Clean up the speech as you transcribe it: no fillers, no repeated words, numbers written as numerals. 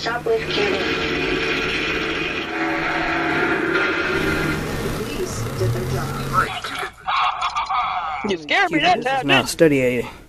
Shoplifting. The police did their job. You scared me that time, Now, didn't study